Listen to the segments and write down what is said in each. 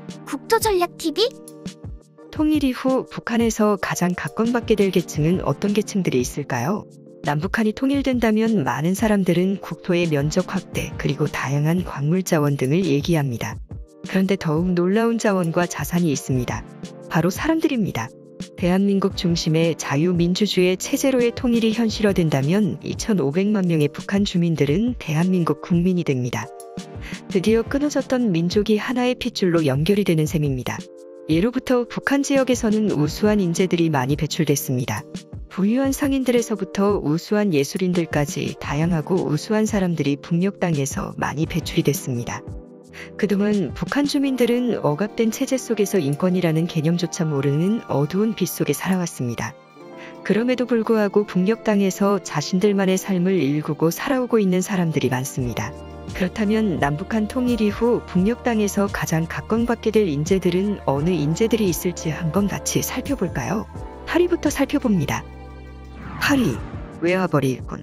국토전략TV? 통일 이후 북한에서 가장 각광받게 될 계층은 어떤 계층들이 있을까요? 남북한이 통일된다면 많은 사람들은 국토의 면적 확대 그리고 다양한 광물 자원 등을 얘기합니다. 그런데 더욱 놀라운 자원과 자산이 있습니다. 바로 사람들입니다. 대한민국 중심의 자유민주주의 체제로의 통일이 현실화된다면 2,500만 명의 북한 주민들은 대한민국 국민이 됩니다. 드디어 끊어졌던 민족이 하나의 핏줄로 연결이 되는 셈입니다. 예로부터 북한 지역에서는 우수한 인재들이 많이 배출됐습니다. 부유한 상인들에서부터 우수한 예술인들까지 다양하고 우수한 사람들이 북녘 땅에서 많이 배출이 됐습니다. 그동안 북한 주민들은 억압된 체제 속에서 인권이라는 개념조차 모르는 어두운 빛 속에 살아왔습니다. 그럼에도 불구하고 북녘 땅에서 자신들만의 삶을 일구고 살아오고 있는 사람들이 많습니다. 그렇다면 남북한 통일 이후 북녘 땅에서 가장 각광받게 될 인재들은 어느 인재들이 있을지 한번 같이 살펴볼까요? 8위부터 살펴봅니다. 8위, 외화벌이 일꾼.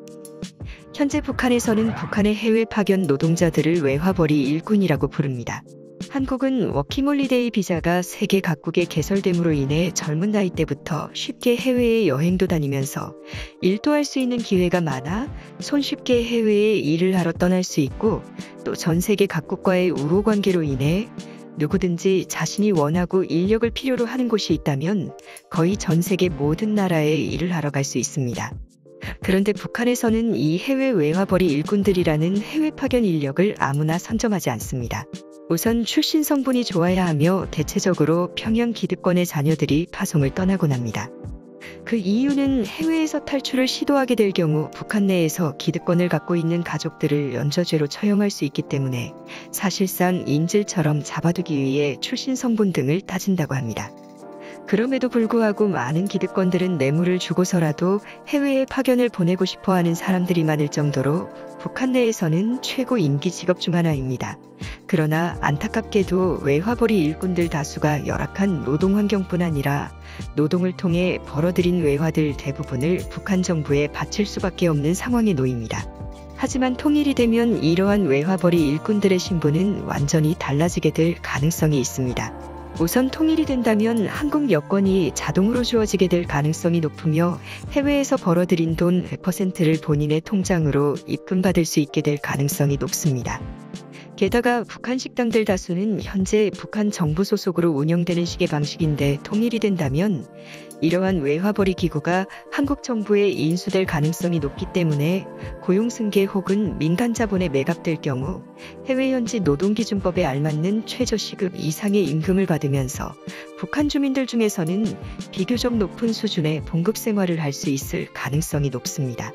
현재 북한에서는 북한의 해외 파견 노동자들을 외화벌이 일꾼이라고 부릅니다. 한국은 워킹홀리데이 비자가 세계 각국에 개설됨으로 인해 젊은 나이 때부터 쉽게 해외에 여행도 다니면서 일도 할 수 있는 기회가 많아 손쉽게 해외에 일을 하러 떠날 수 있고, 또 전 세계 각국과의 우호 관계로 인해 누구든지 자신이 원하고 인력을 필요로 하는 곳이 있다면 거의 전 세계 모든 나라에 일을 하러 갈 수 있습니다. 그런데 북한에서는 이 해외 외화벌이 일꾼들이라는 해외 파견 인력을 아무나 선정하지 않습니다. 우선 출신 성분이 좋아야 하며 대체적으로 평양 기득권의 자녀들이 파송을 떠나곤 합니다. 그 이유는 해외에서 탈출을 시도하게 될 경우 북한 내에서 기득권을 갖고 있는 가족들을 연좌죄로 처형할 수 있기 때문에 사실상 인질처럼 잡아두기 위해 출신 성분 등을 따진다고 합니다. 그럼에도 불구하고 많은 기득권들은 뇌물을 주고서라도 해외에 파견을 보내고 싶어하는 사람들이 많을 정도로 북한 내에서는 최고 인기 직업 중 하나입니다. 그러나 안타깝게도 외화벌이 일꾼들 다수가 열악한 노동 환경뿐 아니라 노동을 통해 벌어들인 외화들 대부분을 북한 정부에 바칠 수밖에 없는 상황에 놓입니다. 하지만 통일이 되면 이러한 외화벌이 일꾼들의 신분은 완전히 달라지게 될 가능성이 있습니다. 우선 통일이 된다면 한국 여권이 자동으로 주어지게 될 가능성이 높으며 해외에서 벌어들인 돈 100%를 본인의 통장으로 입금받을 수 있게 될 가능성이 높습니다. 게다가 북한 식당들 다수는 현재 북한 정부 소속으로 운영되는 식의 방식인데 통일이 된다면 이러한 외화벌이 기구가 한국 정부에 인수될 가능성이 높기 때문에 고용승계 혹은 민간 자본에 매각될 경우 해외 현지 노동기준법에 알맞는 최저시급 이상의 임금을 받으면서 북한 주민들 중에서는 비교적 높은 수준의 봉급 생활을 할 수 있을 가능성이 높습니다.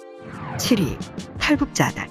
7위, 탈북자들.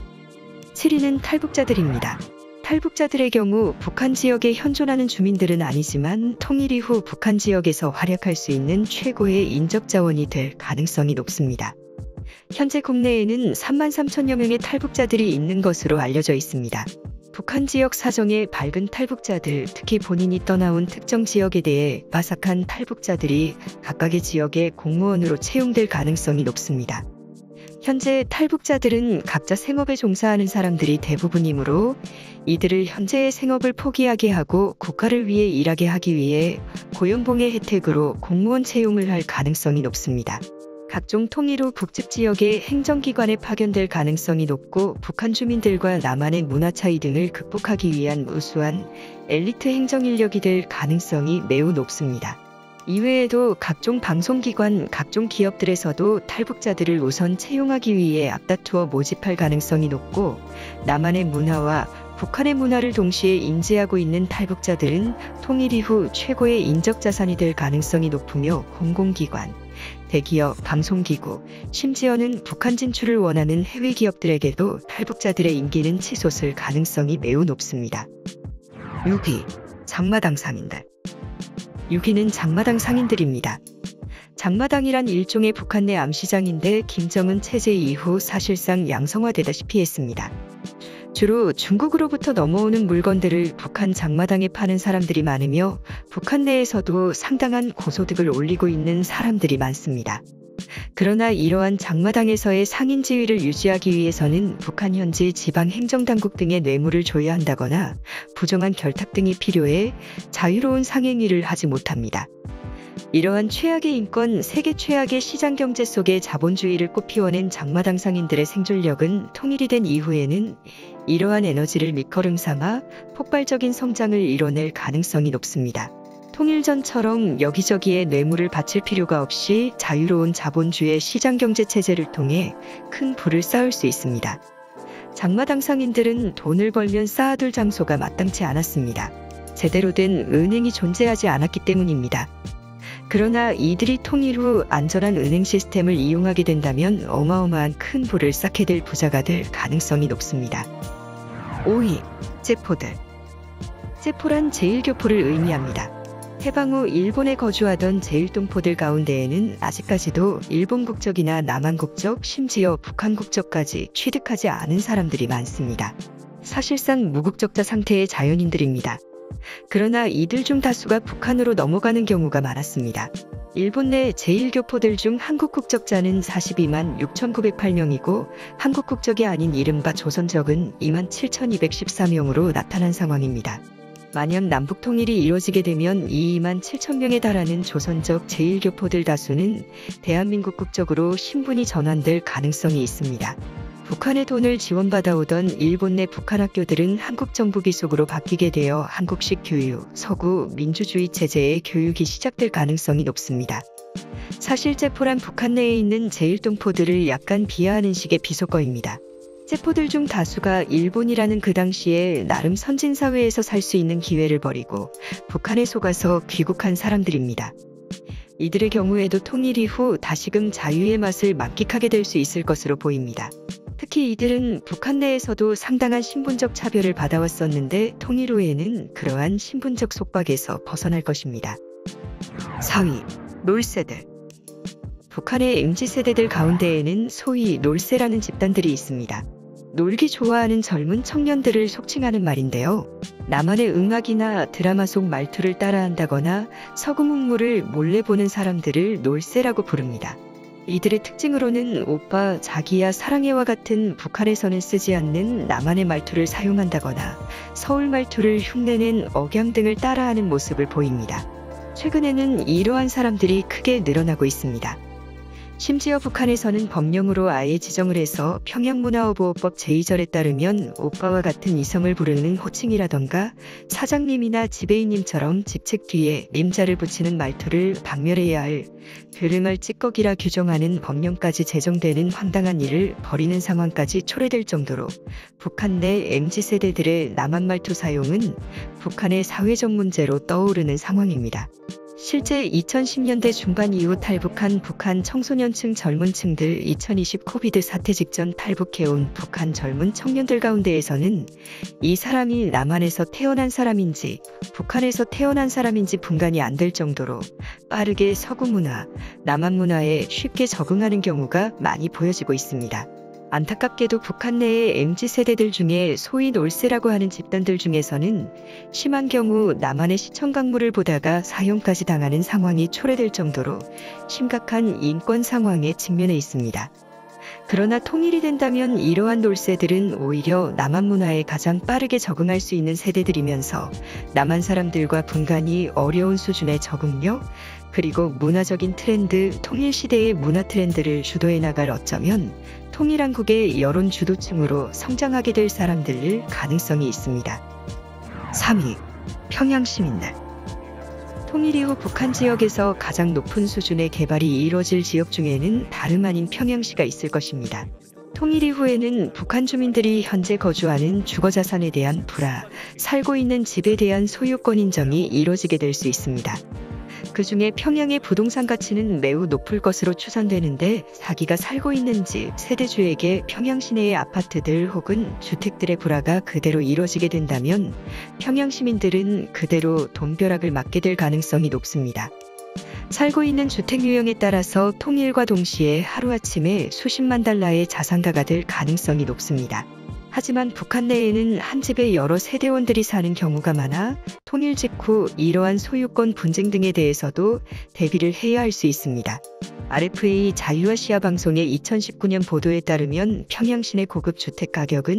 7위는 탈북자들입니다. 탈북자들의 경우 북한 지역에 현존하는 주민들은 아니지만 통일 이후 북한 지역에서 활약할 수 있는 최고의 인적 자원이 될 가능성이 높습니다. 현재 국내에는 33,000여 명의 탈북자들이 있는 것으로 알려져 있습니다. 북한 지역 사정에 밝은 탈북자들, 특히 본인이 떠나온 특정 지역에 대해 빠삭한 탈북자들이 각각의 지역의 공무원으로 채용될 가능성이 높습니다. 현재 탈북자들은 각자 생업에 종사하는 사람들이 대부분이므로 이들을 현재의 생업을 포기하게 하고 국가를 위해 일하게 하기 위해 고용봉의 혜택으로 공무원 채용을 할 가능성이 높습니다. 각종 통일 후 북측 지역의 행정기관에 파견될 가능성이 높고 북한 주민들과 남한의 문화 차이 등을 극복하기 위한 우수한 엘리트 행정인력이 될 가능성이 매우 높습니다. 이외에도 각종 방송기관, 각종 기업들에서도 탈북자들을 우선 채용하기 위해 앞다투어 모집할 가능성이 높고, 남한의 문화와 북한의 문화를 동시에 인지하고 있는 탈북자들은 통일 이후 최고의 인적 자산이 될 가능성이 높으며 공공기관, 대기업, 방송기구, 심지어는 북한 진출을 원하는 해외 기업들에게도 탈북자들의 인기는 치솟을 가능성이 매우 높습니다. 6위, 장마당 상인들. 6위는 장마당 상인들입니다. 장마당이란 일종의 북한 내 암시장인데 김정은 체제 이후 사실상 양성화되다시피 했습니다. 주로 중국으로부터 넘어오는 물건들을 북한 장마당에 파는 사람들이 많으며 북한 내에서도 상당한 고소득을 올리고 있는 사람들이 많습니다. 그러나 이러한 장마당에서의 상인 지위를 유지하기 위해서는 북한 현지 지방 행정당국 등의 뇌물을 줘야 한다거나 부정한 결탁 등이 필요해 자유로운 상행위를 하지 못합니다. 이러한 최악의 인권, 세계 최악의 시장 경제 속에 자본주의를 꽃피워낸 장마당 상인들의 생존력은 통일이 된 이후에는 이러한 에너지를 밑거름 삼아 폭발적인 성장을 이뤄낼 가능성이 높습니다. 통일 전처럼 여기저기에 뇌물을 바칠 필요가 없이 자유로운 자본주의 시장 경제 체제를 통해 큰 부를 쌓을 수 있습니다. 장마당 상인들은 돈을 벌면 쌓아둘 장소가 마땅치 않았습니다. 제대로 된 은행이 존재하지 않았기 때문입니다. 그러나 이들이 통일 후 안전한 은행 시스템을 이용하게 된다면 어마어마한 큰 부를 쌓게 될 부자가 될 가능성이 높습니다. 5위, 제포들. 제포란 제1교포를 의미합니다. 해방 후 일본에 거주하던 제1동포들 가운데에는 아직까지도 일본 국적이나 남한 국적, 심지어 북한 국적까지 취득하지 않은 사람들이 많습니다. 사실상 무국적자 상태의 자연인들입니다. 그러나 이들 중 다수가 북한으로 넘어가는 경우가 많았습니다. 일본 내 제1교포들 중 한국 국적자는 42만 6,908명이고 한국 국적이 아닌 이른바 조선적은 2만 7,214명으로 나타난 상황입니다. 만약 남북 통일이 이루어지게 되면 2만 7천 명에 달하는 조선적 제1교포들 다수는 대한민국 국적으로 신분이 전환될 가능성이 있습니다. 북한의 돈을 지원받아오던 일본 내 북한 학교들은 한국 정부 기속으로 바뀌게 되어 한국식 교육, 서구 민주주의 체제의 교육이 시작될 가능성이 높습니다. 사실 제포란 북한 내에 있는 제1동포들을 약간 비하하는 식의 비속어입니다. 제포들 중 다수가 일본이라는 그 당시에 나름 선진사회에서 살 수 있는 기회를 버리고 북한에 속아서 귀국한 사람들입니다. 이들의 경우에도 통일 이후 다시금 자유의 맛을 만끽하게 될 수 있을 것으로 보입니다. 특히 이들은 북한 내에서도 상당한 신분적 차별을 받아왔었는데 통일 후에는 그러한 신분적 속박에서 벗어날 것입니다. 4위, 롤세들. 북한의 MZ세대들 가운데에는 소위 롤세라는 집단들이 있습니다. 놀기 좋아하는 젊은 청년들을 속칭하는 말인데요. 남한의 음악이나 드라마 속 말투를 따라한다거나 서구문물을 몰래 보는 사람들을 롤세라고 부릅니다. 이들의 특징으로는 오빠, 자기야, 사랑해와 같은 북한에서는 쓰지 않는 남한의 말투를 사용한다거나 서울 말투를 흉내낸 억양 등을 따라하는 모습을 보입니다. 최근에는 이러한 사람들이 크게 늘어나고 있습니다. 심지어 북한에서는 법령으로 아예 지정을 해서 평양문화어보호법 제2절에 따르면 오빠와 같은 이성을 부르는 호칭이라던가 사장님이나 지배인님처럼 직책 뒤에 님자를 붙이는 말투를 박멸해야 할 들음할 찌꺼기라 규정하는 법령까지 제정되는 황당한 일을 벌이는 상황까지 초래될 정도로 북한 내 MZ세대들의 남한 말투 사용은 북한의 사회적 문제로 떠오르는 상황입니다. 실제 2010년대 중반 이후 탈북한 북한 청소년층 젊은 층들 2020 코비드 사태 직전 탈북해온 북한 젊은 청년들 가운데에서는 이 사람이 남한에서 태어난 사람인지 북한에서 태어난 사람인지 분간이 안 될 정도로 빠르게 서구 문화, 남한 문화에 쉽게 적응하는 경우가 많이 보여지고 있습니다. 안타깝게도 북한 내의 MZ세대들 중에 소위 롤세라고 하는 집단들 중에서는 심한 경우 남한의 시청 강물을 보다가 사형까지 당하는 상황이 초래될 정도로 심각한 인권 상황에 직면해 있습니다. 그러나 통일이 된다면 이러한 롤세들은 오히려 남한 문화에 가장 빠르게 적응할 수 있는 세대들이면서 남한 사람들과 분간이 어려운 수준의 적응력, 그리고 문화적인 트렌드, 통일시대의 문화 트렌드를 주도해 나갈 어쩌면 통일한국의 여론 주도층으로 성장하게 될 사람들일 가능성이 있습니다. 3위, 평양 시민들. 통일 이후 북한 지역에서 가장 높은 수준의 개발이 이루어질 지역 중에는 다름 아닌 평양시가 있을 것입니다. 통일 이후에는 북한 주민들이 현재 거주하는 주거자산에 대한 불화, 살고 있는 집에 대한 소유권 인정이 이루어지게 될 수 있습니다. 그 중에 평양의 부동산 가치는 매우 높을 것으로 추산되는데 자기가 살고 있는 집, 세대주에게 평양 시내의 아파트들 혹은 주택들의 불화가 그대로 이루어지게 된다면 평양 시민들은 그대로 돈벼락을 맞게 될 가능성이 높습니다. 살고 있는 주택 유형에 따라서 통일과 동시에 하루아침에 수십만 달러의 자산가가 될 가능성이 높습니다. 하지만 북한 내에는 한 집에 여러 세대원들이 사는 경우가 많아 통일 직후 이러한 소유권 분쟁 등에 대해서도 대비를 해야 할 수 있습니다. RFA 자유아시아 방송의 2019년 보도에 따르면 평양 시내 고급 주택 가격은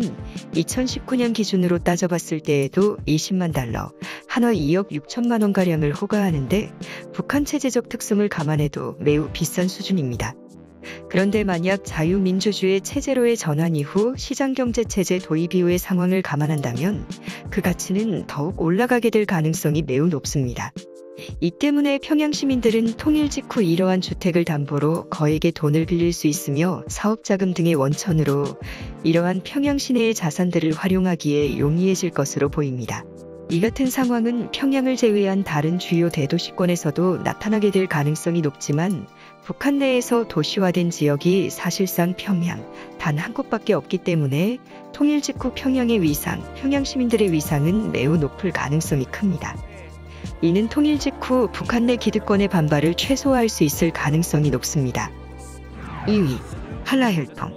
2019년 기준으로 따져봤을 때에도 20만 달러, 한화 2억 6천만 원가량을 호가하는데 북한 체제적 특성을 감안해도 매우 비싼 수준입니다. 그런데 만약 자유민주주의 체제로의 전환 이후 시장경제체제 도입 이후의 상황을 감안한다면 그 가치는 더욱 올라가게 될 가능성이 매우 높습니다. 이 때문에 평양 시민들은 통일 직후 이러한 주택을 담보로 거액의 돈을 빌릴 수 있으며 사업자금 등의 원천으로 이러한 평양 시내의 자산들을 활용하기에 용이해질 것으로 보입니다. 이 같은 상황은 평양을 제외한 다른 주요 대도시권에서도 나타나게 될 가능성이 높지만 북한 내에서 도시화된 지역이 사실상 평양 단 한 곳밖에 없기 때문에 통일 직후 평양의 위상, 평양 시민들의 위상은 매우 높을 가능성이 큽니다. 이는 통일 직후 북한 내 기득권의 반발을 최소화할 수 있을 가능성이 높습니다. 2위, 한라혈통.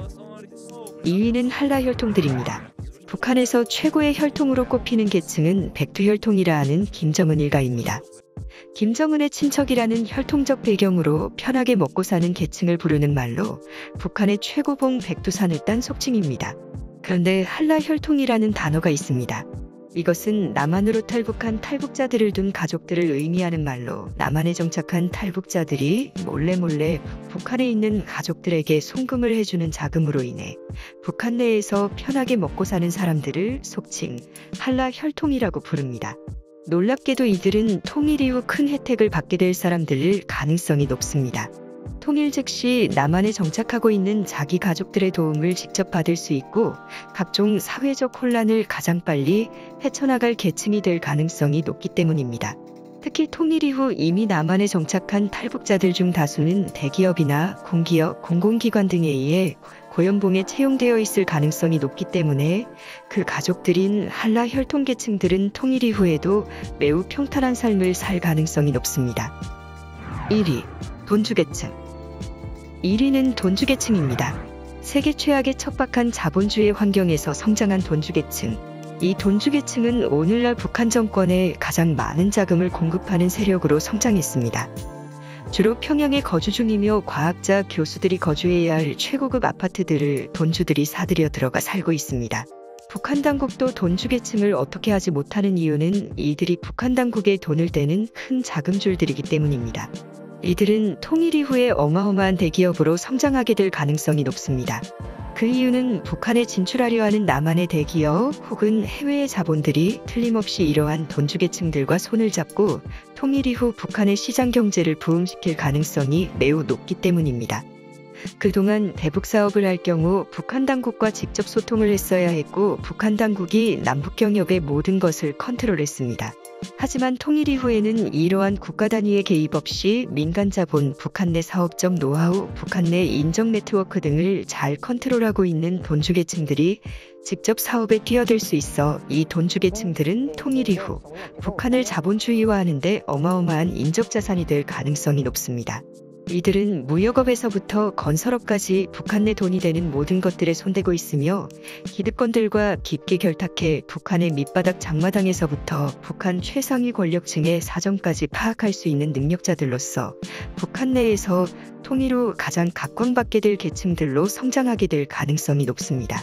2위는 한라혈통들입니다. 북한에서 최고의 혈통으로 꼽히는 계층은 백두혈통이라 하는 김정은 일가입니다. 김정은의 친척이라는 혈통적 배경으로 편하게 먹고 사는 계층을 부르는 말로 북한의 최고봉 백두산을 딴 속칭입니다. 그런데 한라혈통이라는 단어가 있습니다. 이것은 남한으로 탈북한 탈북자들을 둔 가족들을 의미하는 말로 남한에 정착한 탈북자들이 몰래 북한에 있는 가족들에게 송금을 해주는 자금으로 인해 북한 내에서 편하게 먹고 사는 사람들을 속칭 한라혈통이라고 부릅니다. 놀랍게도 이들은 통일 이후 큰 혜택을 받게 될 사람들일 가능성이 높습니다. 통일 즉시 남한에 정착하고 있는 자기 가족들의 도움을 직접 받을 수 있고 각종 사회적 혼란을 가장 빨리 헤쳐나갈 계층이 될 가능성이 높기 때문입니다. 특히 통일 이후 이미 남한에 정착한 탈북자들 중 다수는 대기업이나 공기업, 공공기관 등에 의해 고연봉에 채용되어 있을 가능성이 높기 때문에 그 가족들인 한라 혈통 계층들은 통일 이후에도 매우 평탄한 삶을 살 가능성이 높습니다. 1위, 돈주계층. 1위는 돈주계층입니다. 세계 최악의 척박한 자본주의 환경에서 성장한 돈주계층. 이 돈주계층은 오늘날 북한 정권에 가장 많은 자금을 공급하는 세력으로 성장했습니다. 주로 평양에 거주 중이며 과학자, 교수들이 거주해야 할 최고급 아파트들을 돈주들이 사들여 들어가 살고 있습니다. 북한 당국도 돈주계층을 어떻게 하지 못하는 이유는 이들이 북한 당국에 돈을 떼는 큰 자금줄들이기 때문입니다. 이들은 통일 이후에 어마어마한 대기업으로 성장하게 될 가능성이 높습니다. 그 이유는 북한에 진출하려 하는 남한의 대기업 혹은 해외의 자본들이 틀림없이 이러한 돈주계층들과 손을 잡고 통일 이후 북한의 시장 경제를 부흥시킬 가능성이 매우 높기 때문입니다. 그동안 대북 사업을 할 경우 북한 당국과 직접 소통을 했어야 했고 북한 당국이 남북 경협의 모든 것을 컨트롤했습니다. 하지만 통일 이후에는 이러한 국가 단위의 개입 없이 민간 자본, 북한 내 사업적 노하우, 북한 내 인적 네트워크 등을 잘 컨트롤하고 있는 돈주계층들이 직접 사업에 뛰어들 수 있어 이 돈주계층들은 통일 이후 북한을 자본주의화하는 데 어마어마한 인적 자산이 될 가능성이 높습니다. 이들은 무역업에서부터 건설업까지 북한 내 돈이 되는 모든 것들에 손대고 있으며 기득권들과 깊게 결탁해 북한의 밑바닥 장마당에서부터 북한 최상위 권력층의 사정까지 파악할 수 있는 능력자들로서 북한 내에서 통일 후 가장 각광받게 될 계층들로 성장하게 될 가능성이 높습니다.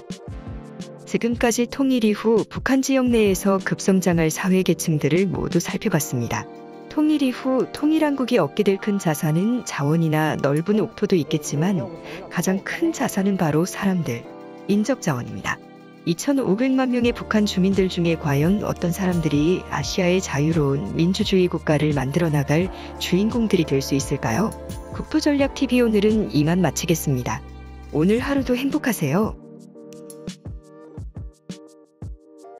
지금까지 통일 이후 북한 지역 내에서 급성장할 사회계층들을 모두 살펴봤습니다. 통일 이후 통일한국이 얻게 될 큰 자산은 자원이나 넓은 옥토도 있겠지만 가장 큰 자산은 바로 사람들, 인적 자원입니다. 2,500만 명의 북한 주민들 중에 과연 어떤 사람들이 아시아의 자유로운 민주주의 국가를 만들어 나갈 주인공들이 될 수 있을까요? 국토전략TV 오늘은 이만 마치겠습니다. 오늘 하루도 행복하세요.